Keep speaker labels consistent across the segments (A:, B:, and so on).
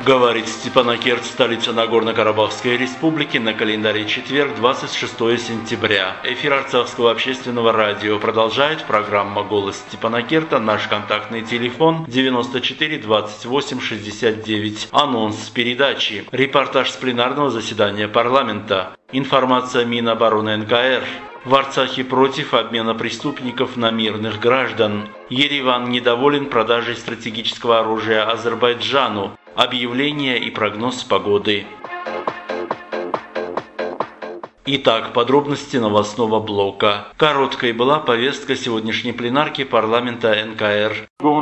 A: Говорит Степанакерт, столица Нагорно-Карабахской республики, на календаре четверг, 26 сентября. Эфир Арцахского общественного радио продолжает программа «Голос Степанакерта». Наш контактный телефон 94 28 69. Анонс передачи. Репортаж с пленарного заседания парламента. Информация Минобороны НКР. В Арцахе против обмена преступников на мирных граждан. Ереван недоволен продажей стратегического оружия Азербайджану. Объявление и прогноз погоды. Итак, подробности новостного блока. Короткой была повестка сегодняшней пленарки парламента НКР.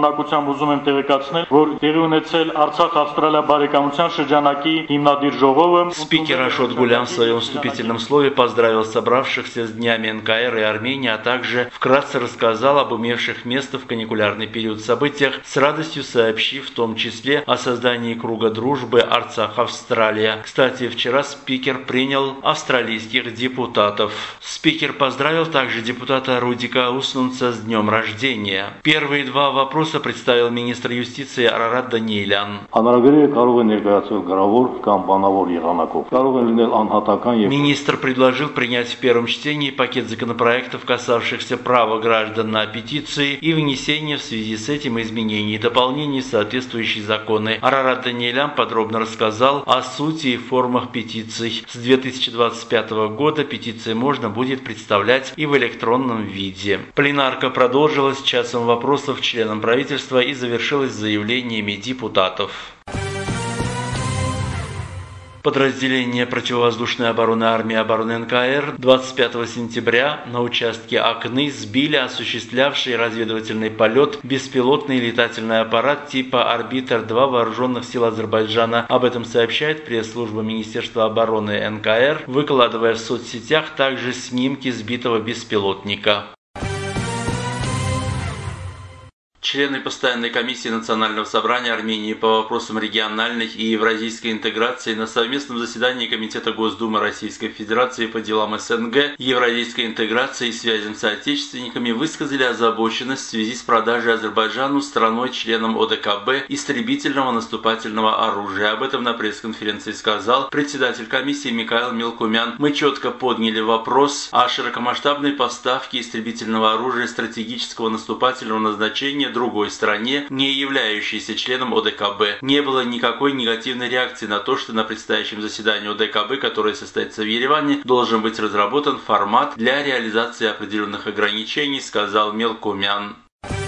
A: Спикер Ашот Гулян в своем вступительном слове поздравил собравшихся с днями НКР и Армении, а также вкратце рассказал об имевших место в каникулярный период событиях, с радостью сообщив в том числе о создании круга дружбы Арцах-Австралия. Кстати, вчера спикер принял австралийских депутатов. Спикер поздравил также депутата Рудика Уснунца с днем рождения. Первые два вопроса представил министр юстиции Арарат Даниэлян. Министр предложил принять в первом чтении пакет законопроектов, касавшихся права граждан на петиции и внесения в связи с этим изменений и дополнений в соответствующие законы. Арарат Даниэлян подробно рассказал о сути и формах петиций. С 2025 года петиции можно будет представлять и в электронном виде. Пленарка продолжилась часом вопросов членам правительства и завершилась заявлениями депутатов. Подразделения противовоздушной обороны армии обороны НКР 25 сентября на участке Акны сбили осуществлявший разведывательный полет беспилотный летательный аппарат типа «Орбитр-2» вооруженных сил Азербайджана. Об этом сообщает пресс-служба Министерства обороны НКР, выкладывая в соцсетях также снимки сбитого беспилотника. Члены постоянной комиссии Национального собрания Армении по вопросам региональной и евразийской интеграции на совместном заседании Комитета Госдумы Российской Федерации по делам СНГ, евразийской интеграции и связям с соотечественниками высказали озабоченность в связи с продажей Азербайджану страной-членом ОДКБ истребительного наступательного оружия. Об этом на пресс-конференции сказал председатель комиссии Микаил Мелкумян. Мы четко подняли вопрос о широкомасштабной поставке истребительного оружия стратегического наступательного назначения другой стране, не являющейся членом ОДКБ. Не было никакой негативной реакции на то, что на предстоящем заседании ОДКБ, которое состоится в Ереване, должен быть разработан формат для реализации определенных ограничений, сказал Мелкумян.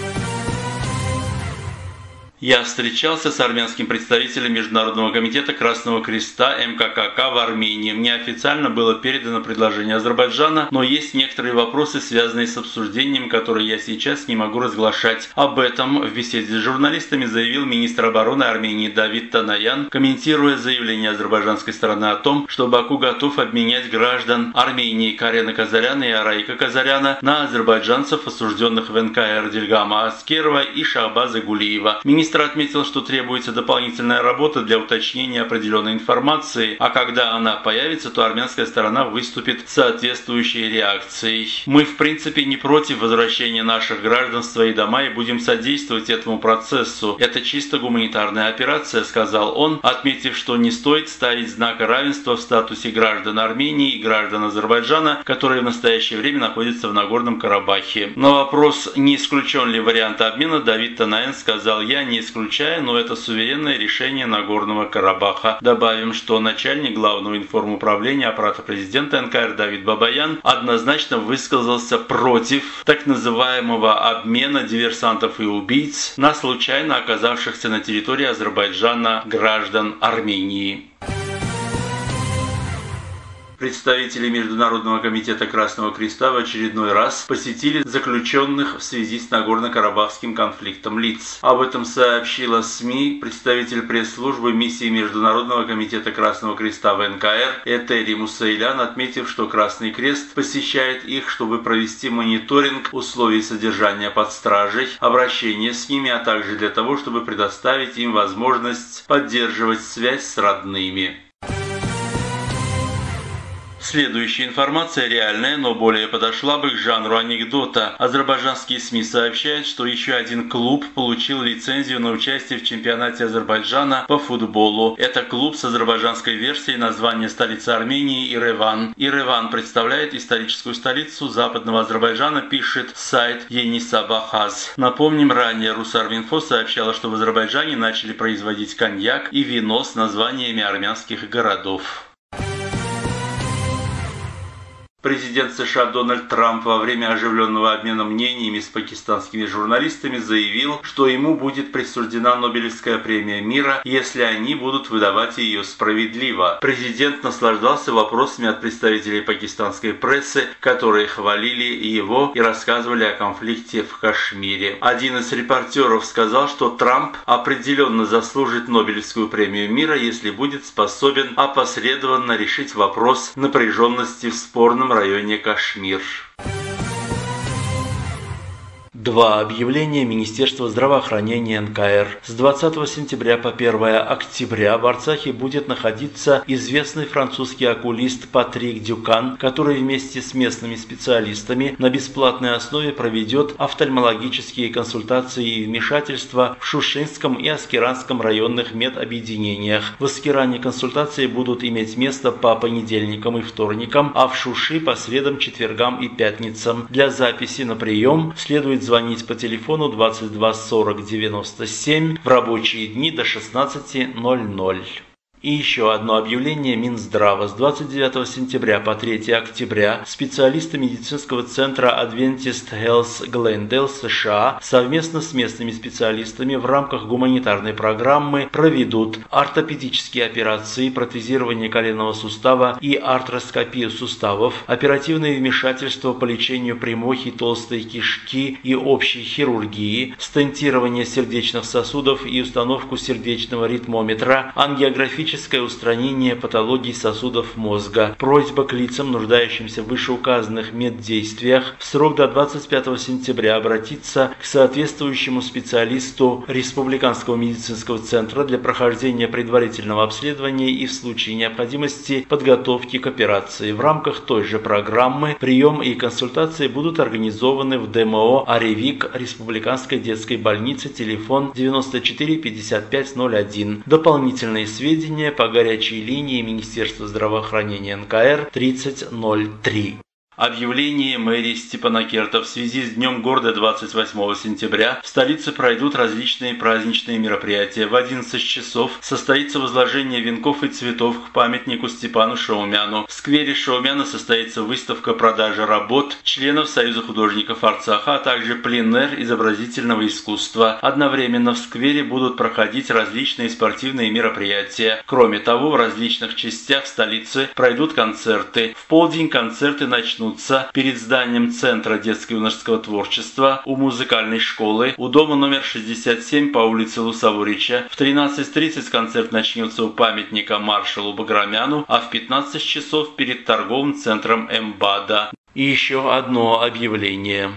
A: Я встречался с армянским представителем Международного комитета Красного Креста МККК в Армении. Мне официально было передано предложение Азербайджана, но есть некоторые вопросы, связанные с обсуждением, которые я сейчас не могу разглашать. Об этом в беседе с журналистами заявил министр обороны Армении Давид Танаян, комментируя заявление азербайджанской стороны о том, что Баку готов обменять граждан Армении Карена Казаряна и Араика Казаряна на азербайджанцев, осужденных в НКР Дильгама Аскерова и Шахбаза Гулиева. Министр отметил, что требуется дополнительная работа для уточнения определенной информации, а когда она появится, то армянская сторона выступит с соответствующей реакцией. Мы в принципе не против возвращения наших граждан в свои дома и будем содействовать этому процессу. Это чисто гуманитарная операция, сказал он, отметив, что не стоит ставить знака равенства в статусе граждан Армении и граждан Азербайджана, которые в настоящее время находятся в Нагорном Карабахе. На вопрос, не исключен ли вариант обмена, Давид Танаян сказал: я не исключаю, но это суверенное решение Нагорного Карабаха. Добавим, что начальник главного информуправления аппарата президента НКР Давид Бабаян однозначно высказался против так называемого обмена диверсантов и убийц на случайно оказавшихся на территории Азербайджана граждан Армении. Представители Международного комитета Красного Креста в очередной раз посетили заключенных в связи с Нагорно-Карабахским конфликтом лиц. Об этом сообщила СМИ представитель пресс-службы миссии Международного комитета Красного Креста в НКР Этери Мусаилян, отметив, что Красный Крест посещает их, чтобы провести мониторинг условий содержания под стражей, обращение с ними, а также для того, чтобы предоставить им возможность поддерживать связь с родными. Следующая информация реальная, но более подошла бы к жанру анекдота. Азербайджанские СМИ сообщают, что еще один клуб получил лицензию на участие в чемпионате Азербайджана по футболу. Это клуб с азербайджанской версией названия столицы Армении Ереван. Ереван представляет историческую столицу западного Азербайджана, пишет сайт Енисабахаз. Напомним, ранее Русарвинфо сообщала, что в Азербайджане начали производить коньяк и вино с названиями армянских городов. Президент США Дональд Трамп во время оживленного обмена мнениями с пакистанскими журналистами заявил, что ему будет присуждена Нобелевская премия мира, если они будут выдавать ее справедливо. Президент наслаждался вопросами от представителей пакистанской прессы, которые хвалили его и рассказывали о конфликте в Кашмире. Один из репортеров сказал, что Трамп определенно заслужит Нобелевскую премию мира, если будет способен опосредованно решить вопрос напряженности в спорном районе Кашмир. Два объявления Министерства здравоохранения НКР. С 20 сентября по 1 октября в Арцахе будет находиться известный французский окулист Патрик Дюкан, который вместе с местными специалистами на бесплатной основе проведет офтальмологические консультации и вмешательства в Шушинском и Аскеранском районных медобъединениях. В Аскеране консультации будут иметь место по понедельникам и вторникам, а в Шуши по средам, четвергам и пятницам. Для записи на прием следует звонить по телефону 22 40 97 в рабочие дни до 16:00. И еще одно объявление Минздрава. С 29 сентября по 3 октября специалисты медицинского центра Adventist Health Glendale США совместно с местными специалистами в рамках гуманитарной программы проведут ортопедические операции, протезирование коленного сустава и артроскопию суставов, оперативные вмешательства по лечению прямой и толстой кишки и общей хирургии, стентирование сердечных сосудов и установку сердечного ритмометра, ангиографическое устранение патологий сосудов мозга. Просьба к лицам, нуждающимся в вышеуказанных меддействиях, в срок до 25 сентября обратиться к соответствующему специалисту Республиканского медицинского центра для прохождения предварительного обследования и в случае необходимости подготовки к операции. В рамках той же программы прием и консультации будут организованы в ДМО «Аревик» Республиканской детской больницы, телефон 94 55 01. Дополнительные сведения по горячей линии Министерства здравоохранения НКР 3003. Объявление мэрии Степанакерта. В связи с Днем города 28 сентября в столице пройдут различные праздничные мероприятия. В 11 часов состоится возложение венков и цветов к памятнику Степану Шаумяну. В сквере Шаумяна состоится выставка продажи работ членов Союза художников Арцаха, а также пленэр изобразительного искусства. Одновременно в сквере будут проходить различные спортивные мероприятия. Кроме того, в различных частях столицы пройдут концерты. В полдень концерты начнут перед зданием Центра детско-юношеского творчества, у музыкальной школы, у дома номер 67 по улице Лусаворича. В 13:30 концерт начнется у памятника маршалу Баграмяну, а в 15 часов перед торговым центром МБАДа. И еще одно объявление.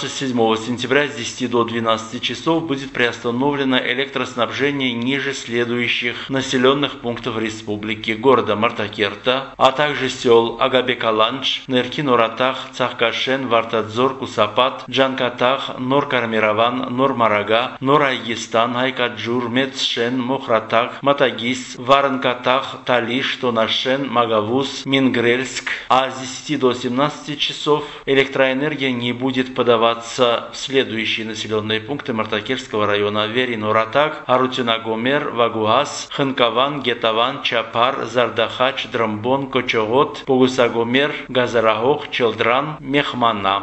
A: 27 сентября с 10 до 12 часов будет приостановлено электроснабжение ниже следующих населенных пунктов республики: города Мартакерта, а также сел Агабекаланч, Нерки-Нуратах, Цахкашен, Вартадзор, Кусапат, Джанкатах, Нор-Кармирован, Нор-Марага, Нор-Айгистан, Айкаджур, Мецшен, Мохратах, Матагис, Варанкатах, Талиш, Тонашен, Магавуз, Мингрельск. А с 10 до 17 часов электроэнергия не будет подаваться в следующие населенные пункты Мартакерского района: Вери-Нуратак, Арутюна-Гомер, Вагуас, Ханкаван, Гетаван, Чапар, Зардахач, Драмбон, Кочогот, Погусагомер, Газарахох, Челдран, Мехмана.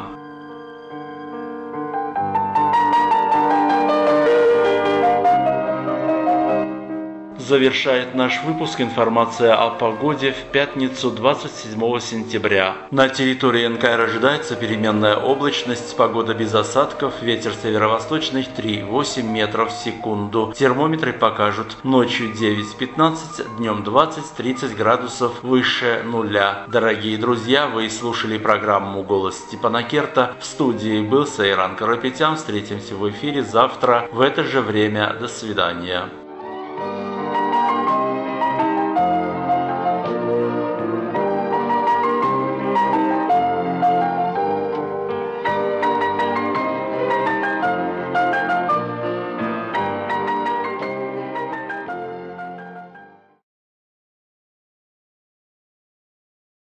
A: Завершает наш выпуск информация о погоде в пятницу 27 сентября. На территории НКР ожидается переменная облачность, погода без осадков, ветер северо-восточный 3,8 метров в секунду. Термометры покажут: ночью 9-15, днем 20-30 градусов выше нуля. Дорогие друзья, вы слушали программу «Голос Степанакерта». В студии был Сайран Карапетян. Встретимся в эфире завтра в это же время. До свидания.